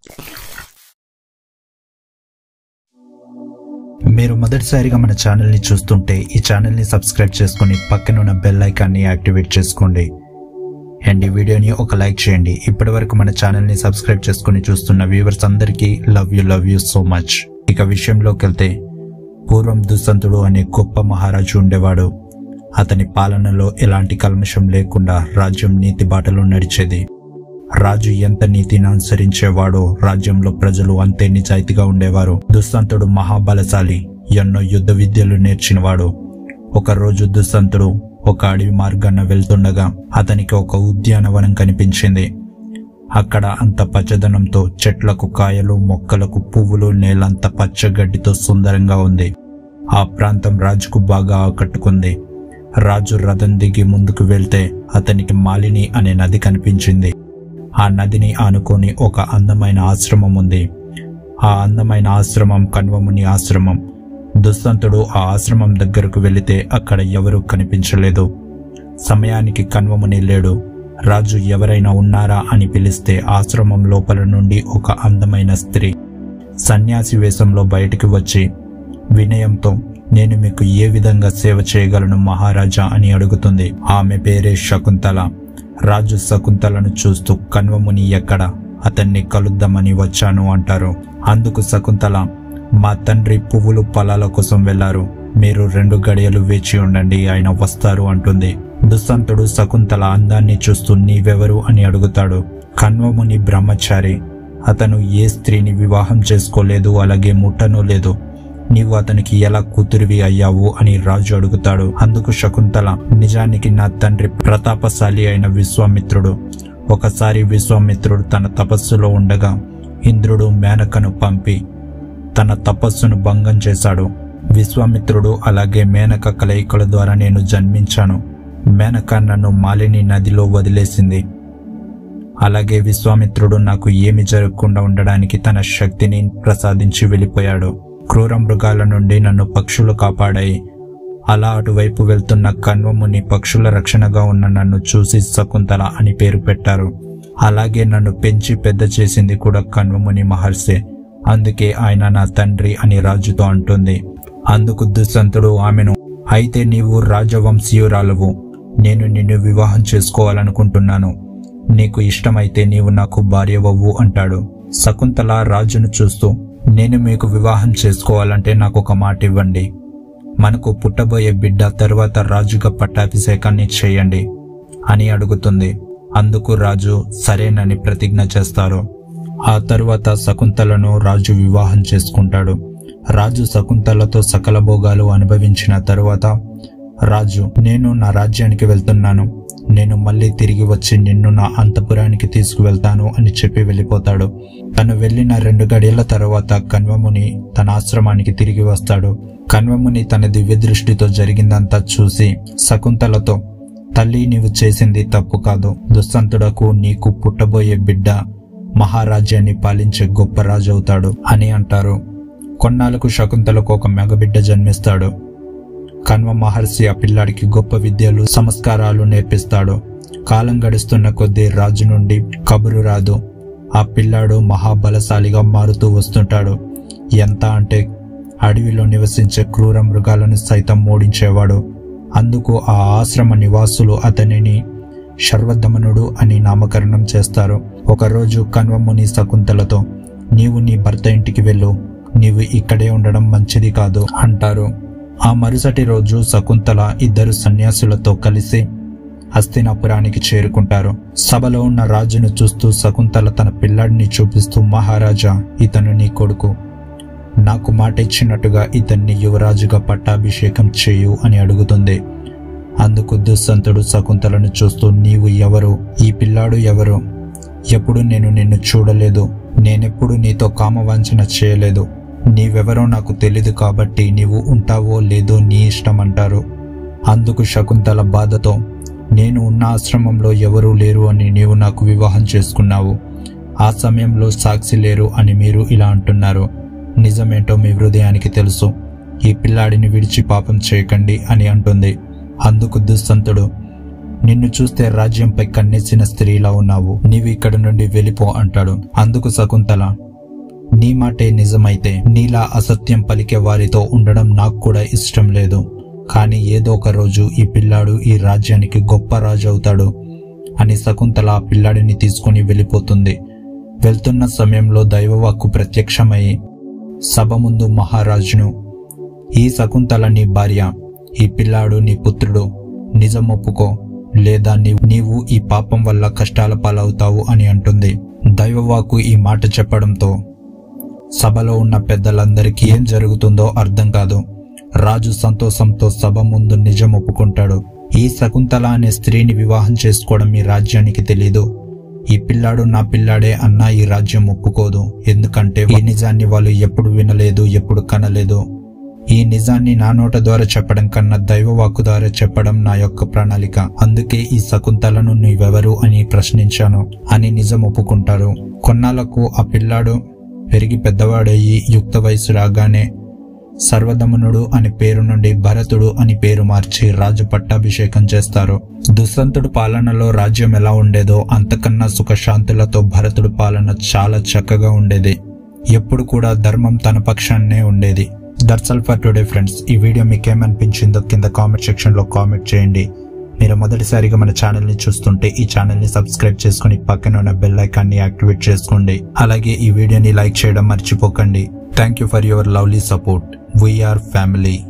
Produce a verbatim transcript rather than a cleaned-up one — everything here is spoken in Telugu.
మీరు మొదటిసారిగా మన ఛానల్ ని చూస్తుంటే ఈ ఛానల్ ని సబ్స్క్రైబ్ చేసుకొని పక్కన ఉన్న బెల్ ఐకాన్ ని యాక్టివేట్ చేసుకోండి అండ్ ఈ వీడియోని ఒక లైక్ చేయండి. ఇప్పటివరకు మన ఛానల్ ని సబ్స్క్రైబ్ చేసుకొని చూస్తున్న వ్యూవర్స్ అందరికీ love you love you so much. ఇక విషయంలోకి వెళ్తే, పూర్వం దుస్సంతుడు అనే గొప్ప మహారాజు ఉండేవాడు. అతని పాలనలో ఎలాంటి కల్మషం లేకుండా రాజ్యం నీతి బాటలో నడిచేది. రాజు ఎంత నీతిని అనుసరించేవాడో రాజ్యంలో ప్రజలు అంతే నిజాయితీగా ఉండేవారు. దుస్సంతుడు మహాబలశాలి, ఎన్నో యుద్ధ విద్యలు నేర్చినవాడు. ఒకరోజు దుస్సంతుడు ఒక అడవి మార్గాన వెళ్తుండగా అతనికి ఒక ఉద్యానవనం కనిపించింది. అక్కడ అంత పచ్చదనంతో, చెట్లకు కాయలు, మొక్కలకు పువ్వులు, నేలంత పచ్చగడ్డితో సుందరంగా ఉంది. ఆ ప్రాంతం రాజుకు బాగా ఆకట్టుకుంది. రాజు రథం దిగి ముందుకు వెళ్తే అతనికి మాలిని అనే నది కనిపించింది. ఆ నదిని ఆనుకొని ఒక అందమైన ఆశ్రమం ఉంది. ఆ అందమైన ఆశ్రమం కణ్వముని ఆశ్రమం. దుస్సంతుడు ఆ ఆశ్రమం దగ్గరకు వెళితే అక్కడ ఎవరూ కనిపించలేదు. సమయానికి కణ్వముని లేడు. రాజు ఎవరైనా ఉన్నారా అని పిలిస్తే ఆశ్రమం లోపల నుండి ఒక అందమైన స్త్రీ సన్యాసి వేషంలో బయటికి వచ్చి వినయంతో, నేను మీకు ఏ విధంగా సేవ చేయగలను మహారాజా అని అడుగుతుంది. ఆమె పేరే శకుంతల. రాజు శకుంతలను చూస్తూ, కణ్వముని ఎక్కడ, అతన్ని కలుద్దామని వచ్చాను అంటారు. అందుకు శకుంతల, మా తండ్రి పువ్వులు ఫలాల కోసం వెళ్లారు, మీరు రెండు గడియలు వేచి ఉండండి, ఆయన వస్తారు అంటుంది. దుస్సంతుడు శకుంతల అందాన్ని చూస్తూ నీవెవరు అని అడుగుతాడు. కణ్వముని బ్రహ్మచారి, అతను ఏ స్త్రీని వివాహం చేసుకోలేదు, అలాగే ముట్టనూ లేదు. నీవు అతనికి ఎలా కూతురివి అయ్యావు అని రాజు అడుగుతాడు. అందుకు శకుంతల, నిజానికి నా తండ్రి ప్రతాపశాలి అయిన విశ్వామిత్రుడు. ఒకసారి విశ్వామిత్రుడు తన తపస్సులో ఉండగా ఇంద్రుడు మేనకను పంపి తన తపస్సును భంగం చేశాడు. విశ్వామిత్రుడు అలాగే మేనక కలయికల ద్వారా నేను జన్మించాను. మేనక నన్ను మాలిని నదిలో వదిలేసింది. అలాగే విశ్వామిత్రుడు నాకు ఏమి జరగకుండా ఉండడానికి తన శక్తిని ప్రసాదించి వెళ్ళిపోయాడు. క్రూర మృగాల నుండి నన్ను పక్షులు కాపాడాయి. అలా అటువైపు వెళ్తున్న కణ్వముని పక్షుల రక్షణగా ఉన్న నన్ను చూసి శకుంతల అని పేరు పెట్టారు. అలాగే నన్ను పెంచి పెద్ద చేసింది కూడా కణ్వముని మహర్షి. అందుకే ఆయన నా తండ్రి అని రాజుతో అంటుంది. అందుకు దుస్సంతుడు ఆమెను, అయితే నీవు రాజవంశీయురాలవు, నేను నిన్ను వివాహం చేసుకోవాలనుకుంటున్నాను, నీకు ఇష్టమైతే నీవు నాకు భార్యవవు అంటాడు. శకుంతల రాజును చూస్తూ, నేను మీకు వివాహం చేసుకోవాలంటే నాకు ఒక మాట ఇవ్వండి, మనకు పుట్టబోయే బిడ్డ తరువాత రాజుగా పట్టాభిషేకాన్ని చేయండి అని అడుగుతుంది. అందుకు రాజు సరేనని ప్రతిజ్ఞ చేస్తారు. ఆ తరువాత శకుంతలను రాజు వివాహం చేసుకుంటాడు. రాజు శకుంతలతో సకల భోగాలు అనుభవించిన తరువాత రాజు, నేను నా రాజ్యానికి వెళ్తున్నాను, నేను మళ్ళీ తిరిగి వచ్చి నిన్ను నా అంతఃపురానికి తీసుకువెళ్తాను అని చెప్పి వెళ్ళిపోతాడు. తను వెళ్లిన రెండు గడియల తరువాత కణ్వముని తన ఆశ్రమానికి తిరిగి వస్తాడు. కణ్వముని తన దివ్య దృష్టితో జరిగిందంతా చూసి శకుంతలతో, తల్లి, నీవు చేసింది తప్పు కాదు. దుస్సంతుడకు నీకు పుట్టబోయే బిడ్డ మహారాజ్యాన్ని పాలించే గొప్ప రాజు అవుతాడు అని అంటారు. కొన్నాళ్లకు శకుంతలకు ఒక మగబిడ్డ జన్మిస్తాడు. కణ్వ మహర్షి ఆ పిల్లాడికి గొప్ప విద్యలు, సంస్కారాలు నేర్పిస్తాడు. కాలం గడుస్తున్న కొద్దీ రాజు నుండి కబురు రాదు. ఆ పిల్లాడు మహాబలశాలిగా మారుతూ వస్తుంటాడు. ఎంత అంటే అడవిలో నివసించే క్రూర మృగాలను సైతం ఓడించేవాడు. అందుకు ఆ ఆశ్రమ నివాసులు అతనిని శర్వదమనుడు అని నామకరణం చేస్తారు. ఒకరోజు కణ్వముని శకుంతలతో, నీవు నీ భర్త ఇంటికి వెళ్ళు, నీవు ఇక్కడే ఉండడం మంచిది కాదు అంటారు. ఆ మరుసటి రోజు శకుంతల ఇద్దరు సన్యాసులతో కలిసి హస్తినాపురానికి చేరుకుంటారు. సభలో ఉన్న రాజును చూస్తూ శకుంతల తన పిల్లాడిని చూపిస్తూ, మహారాజా, ఇతను నీ కొడుకు, నాకు మాట ఇచ్చినట్టుగా ఇతన్ని యువరాజుగా పట్టాభిషేకం చేయు అని అడుగుతుంది. అందుకు దుస్సంతుడు శకుంతలను చూస్తూ, నీవు ఎవరు, ఈ పిల్లాడు ఎవరు, ఎప్పుడు నేను నిన్ను చూడలేదు, నేనెప్పుడు నీతో కామవాంఛన చేయలేదు, నీవెవరో నాకు తెలీదు, కాబట్టి నీవు ఉంటావో లేదో నీ ఇష్టం అంటారు. అందుకు శకుంతల బాధతో, నేను ఉన్న ఆశ్రమంలో ఎవరూ లేరు అని నీవు నాకు వివాహం చేసుకున్నావు, ఆ సమయంలో సాక్షి లేరు అని మీరు ఇలా అంటున్నారు, నిజమేంటో మీ హృదయానికి తెలుసు, ఈ పిల్లాడిని విడిచి పాపం చేయకండి అని అంటుంది. అందుకు దుస్సంతుడు, నిన్ను చూస్తే రాజ్యంపై కన్నేసిన స్త్రీలా ఉన్నావు, నీవు ఇక్కడ నుండి వెళ్ళిపో అంటాడు. అందుకు శకుంతల, నీ మాటే నిజమైతే నీలా అసత్యం పలికే వారితో ఉండడం నాకు కూడా ఇష్టం లేదు. కానీ ఏదో ఒక రోజు ఈ పిల్లాడు ఈ రాజ్యానికి గొప్ప రాజు అవుతాడు అని శకుంతల ఆ పిల్లాడిని తీసుకుని వెళ్ళిపోతుంది. వెళ్తున్న సమయంలో దైవవాక్కు ప్రత్యక్షమై సభ ముందు మహారాజును, ఈ శకుంతల నీ భార్య, ఈ పిల్లాడు నీ పుత్రుడు, నిజం ఒప్పుకో లేదా నీవు ఈ పాపం వల్ల కష్టాల పాలవుతావు అని అంటుంది. దైవవాక్కు ఈ మాట చెప్పడంతో సభలో ఉన్న పెద్దలందరికీ ఏం జరుగుతుందో అర్థం కాదు. రాజు సంతోషంతో సభ ముందు నిజం ఒప్పుకుంటాడు. ఈ శకుంతల అనే స్త్రీని వివాహం చేసుకోవడం ఈ రాజ్యానికి తెలీదు. ఈ పిల్లాడు నా పిల్లాడే అన్నా ఈ రాజ్యం ఒప్పుకోదు. ఎందుకంటే ఈ నిజాన్ని వాళ్ళు ఎప్పుడు వినలేదు, ఎప్పుడు కనలేదు. ఈ నిజాన్ని నా నోట ద్వారా చెప్పడం కన్నా దైవవాక్కు ద్వారా చెప్పడం నా యొక్క ప్రణాళిక. అందుకే ఈ శకుంతలను నీవెవరు అని ప్రశ్నించాను అని నిజం ఒప్పుకుంటారు. కొన్నాళ్లకు ఆ పిల్లాడు పెరిగి పెద్దవాడయ్యి యుక్త వయసు రాగానే సర్వదమనుడు అని పేరు నుండి భరతుడు అని పేరు మార్చి రాజు పట్టాభిషేకం చేస్తారు. దుష్యంతుడు పాలనలో రాజ్యం ఎలా ఉండేదో అంతకన్నా సుఖశాంతులతో భరతుడు పాలన చాలా చక్కగా ఉండేది. ఎప్పుడు కూడా ధర్మం తన పక్షాన్నే ఉండేది. That's all for today friends. ఈ వీడియో మీకేమనిపించిందో కింద కామెంట్ సెక్షన్ లో కామెంట్ చేయండి. మీరు మొదటిసారిగా మన ఛానల్ ని చూస్తుంటే ఈ ఛానల్ ని సబ్స్క్రైబ్ చేసుకుని పక్కన ఉన్న బెల్ ఐకాన్ ని యాక్టివేట్ చేసుకోండి. అలాగే ఈ వీడియోని లైక్ చేయడం మర్చిపోకండి. Thank you for your lovely support. We are family.